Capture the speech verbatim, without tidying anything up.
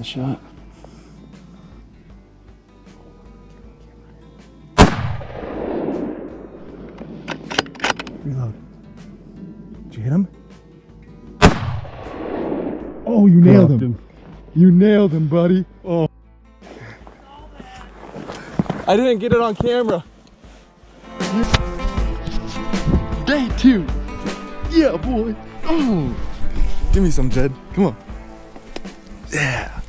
shot. Reload. Did you hit him? Oh, you nailed him. him. You nailed him, buddy. Oh. I didn't get it on camera. Day two. Yeah, boy. Oh. Give me some, Jed. Come on. Yeah.